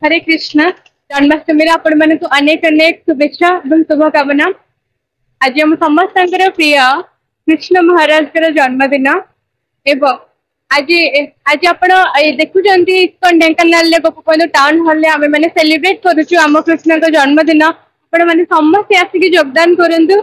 हरे कृष्ण। जन्माष्टमी आपण मान अनेक अनेक शुभेच्छा और शुभकामना। आज आम समस्त प्रिय कृष्ण महाराज जन्मदिन एवं आज आज आप देखुं ISKCON Dhenkanal Gopabandhu town hall आम मैंने सेलिब्रेट करुचु आम कृष्ण का जन्मदिन। आपण मैंने समस्त आसिक योगदान करूँ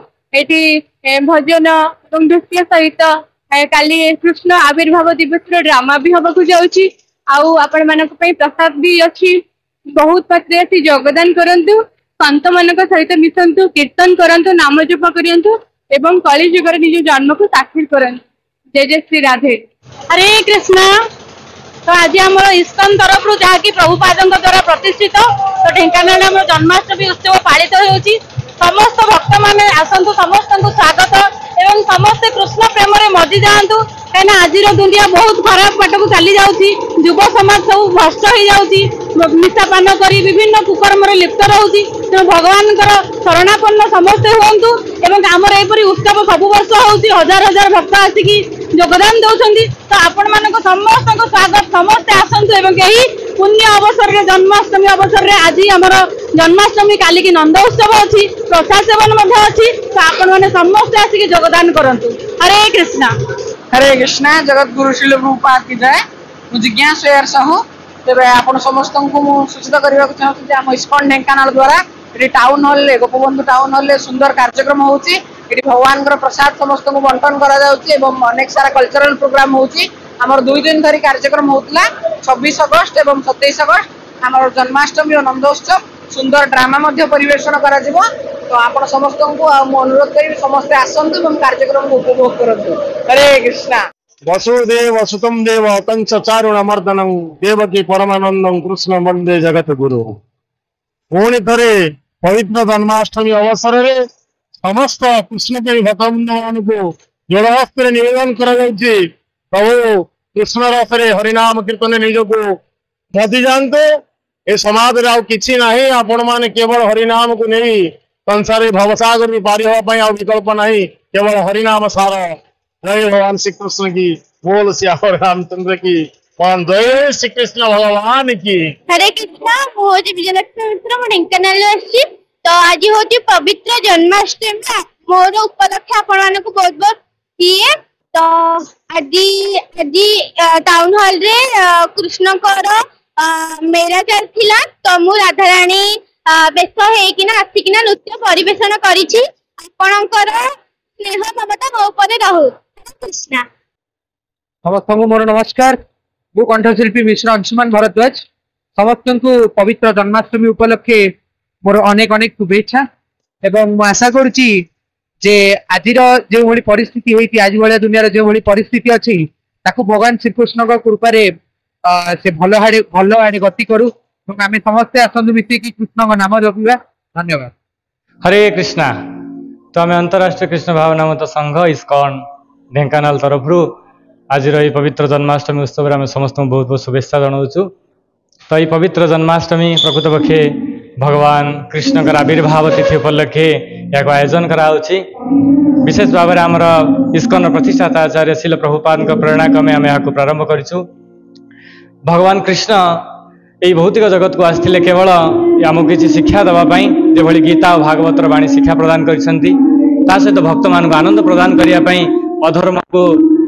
ये भजन और नृत्य सहित काली कृष्ण आविर्भाव दिवस ड्रामा भी हवा को जाऊँगी आपण मान प्रसाद भी अच्छी बहुत मात्रा योगदान करूँ संत मान सहित मिशंतु कीर्तन करूँ नाम जप करूँ एवं कली जुगर निज जन्म को साक्षी करूँ। जय जय श्री राधे। हरे कृष्ण। तो आज आम इस्कॉन तरफ जहाँकि प्रभुपाद द्वारा प्रतिष्ठित तो ढेंकानाल आम जन्माष्टमी उत्सव पालित होती। समस्त भक्त मैंने आसतु समस्त को स्वागत एवं समस्त कृष्ण प्रेम मजी जातु कहीं आज दुनिया बहुत खराब बाट को चली जाऊँगी। युव समाज सब भ्रष्ट हो जाऊँगी निशापान कर विभिन्न कुकर्म लिप्त रोचे। तेणु भगवान शरणापन्न समस्ते हूँ एवं आमर यहपरी उत्सव सब वर्ष होती हजार हजार भक्त आसिकी योगदान दौरान। तो आपण मान समस्त स्वागत समस्ते आसतु एवं यही पुण्य अवसर में जन्माष्टमी अवसर में आज आमर जन्माष्टमी काली की नंद उत्सव अच्छी प्रसाद सेवन अच्छी। तो आपण मैंने समस्ते आसिक योगदान करूँ। हरे कृष्णा। हरे कृष्णा। जगत गुरु श्रील प्रभुपाद की जय। मुझे जिज्ञासा शेयर साहू तेरे आप समस्त को सूचित करने को चाहूँगी आम इस्कॉन ढेंकानाल द्वारा ये town hall Gopabandhu town hall सुंदर कार्यक्रम होची। भगवान प्रसाद समस्त को बंटन करा अनेक सारा कल्चरल प्रोग्राम होची। आमर 2 दिन धरी कार्यक्रम होता 26 अगस्त एवं 27 अगस्त आम जन्माष्टमी और नंदोत्सव सुंदर ड्रामा परिवेषण करा जिवो। तो आप समस्त को अनुरोध करी समस्ते आसतु और कार्यक्रम को उपभोग करूँ। हरे कृष्णा। वसुदेव सुतम देव कंस चारुणमर्दनं देवकी परमानंदं कृष्ण वंदे जगत गुरु। पुणी थे पवित्र जन्माष्टमी अवसर में समस्त कृष्ण प्रेमी भक्तवृंद मान को जोड़हस्त निवेदन कर प्रभु कृष्ण रस हरिनाम कीर्तन निजक मजी जातु। ये समाज कि ना आपण मैंने केवल हरिनाम को नहीं संसार भवसागर भी पारी हाँपाई विकल्प नहीं केवल हरिनाम सार। जय भगवान श्री कृष्ण की बोल श्याम रामचंद्र की जय श्री कृष्ण भगवान की। हरे कृष्णा। मुझे विजयलक्ष्मी मिश्र ढेंकानाल तो आज हूँ पवित्र जन्माष्टमी मोर उपलक्ष्य आपण को बहुत बहुत दिए। तो आज आज टाउन हॉल रे कृष्ण मेरा चलता तो मु राधाराणी बेश होना आसिकिना नृत्य परिवेषण करी स्नेह ममता मो पर रहू। कृष्णा। समस्त मोर नमस्कार। मु कंठशिल्पी मिश्र अंशुमान भारद्वाज समस्त को पवित्र जन्माष्टमी उपलक्षे मोर अनेक अनेक शुभेच्छा एवं मु आशा करुच्ची जे आज जो भाई परिस्थिति होती आज भाया दुनिया जो भाई परिस्थिति अच्छी ताकू भगवान श्रीकृष्ण कृपा से भल आड़े गति करू आम समस्ते आसतु मिसिकी कृष्ण नाम जपा। धन्यवाद। हरे कृष्णा। तो आम अंतरराष्ट्रीय कृष्ण भावनामत संघ इस्कॉन ढेंकानाल तरफ आज पवित्र जन्माष्टमी उत्सव में आम समस्त बहुत बहुत शुभेच्छा जनाऊँ। तो ये पवित्र जन्माष्टमी प्रकृत पक्षे भगवान कृष्ण का आविर्भाव तिथि उपलक्षे या आयोजन कराऊँच। विशेष भाव में आमर इस्कॉन प्रतिष्ठाता आचार्य श्रील प्रभुपाद प्रेरणा क्रमे आम यहाँ प्रारंभ करूँ। भगवान कृष्ण यही भौतिक जगत को आसते केवल आमको किसी शिक्षा देवाई जो भली गीता और भागवतर वाणी शिक्षा प्रदान कर सहित भक्त मान आनंद प्रदान करने अधर्म को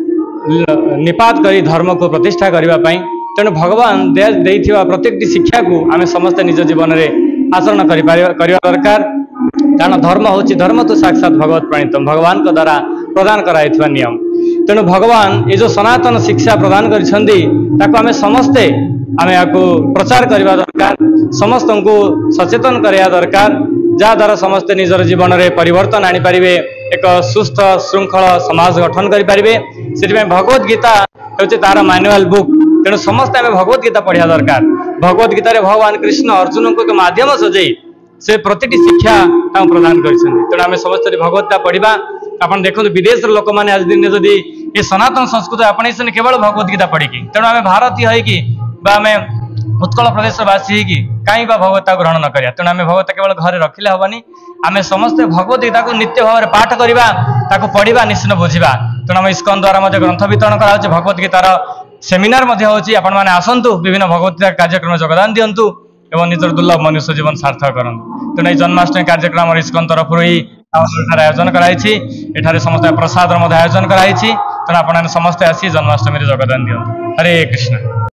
निपात कर धर्म को प्रतिष्ठा करने। तेणु भगवान देथिबा प्रत्येक शिक्षा को आम समस्त निज जीवन में आचरण करने दरकार। कारण धर्म हूँ धर्म तो साक्षात भगवत प्रणीतम भगवान को द्वारा प्रदान कराइथिबा नियम। तेणु भगवान ये जो सनातन शिक्षा प्रदान कर आम समस्ते आम या प्रचार करने दरकार समस्त को सचेतन करने दरकार जहाद्वारा समस्ते निजर जीवन में परिवर्तन आनीपारे एक सुस्थ श्रृंखल समाज गठन करें। से भगवत गीता हूँ तार मैनुअल बुक। तेणु समस्ते आम भगवत गीता पढ़ा दरकार। भगवत गीतार भगवान कृष्ण अर्जुन को एक माध्यम सजे से प्रति शिक्षा प्रदान कर। तेणु आम समस्त भगवत गीता पढ़ा। आप देखो विदेश लोक मैंने आज दिन जदि ये सनातन संस्कृति आपणे केवल भगवत गीता पढ़ी तेणु आम भारतीय होमें उत्कल प्रदेशवासी कहीं भगवता ग्रहण न करिया। तेणु आम भगवता केवल घर रखिले हेनी आम समस्ते भगवत गीता को नित्य भाव में पाठ करवा पढ़ा निश्चित बुझा। तेणु आम इस्कॉन द्वारा ग्रंथ वितरण कर भगवत गीतार सेमिनार होची। आपण मैंने आसतु विभिन्न भगवत गीता कार्यक्रम योगदान दिंतु एवं निजर दुर्लभ मनुष्य जीवन सार्थक करंतु। तेणु जन्माष्टमी कार्यक्रम इस्कन तरफ आयोजन कराई समस्त प्रसाद आयोजन कराई। तेणु आप समस्ते आसी जन्माष्टमी योगदान दियंतु। हरे कृष्ण।